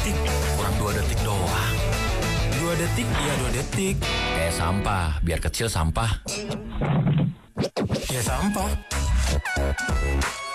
detik. Kurang 2 detik doang. 2 detik, iya 2 detik. Kayak sampah, biar kecil sampah. Ya sampah.